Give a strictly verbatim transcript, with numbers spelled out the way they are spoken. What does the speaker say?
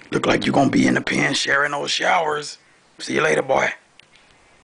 Look like you gonna be in the pen sharing those showers. See you later, boy.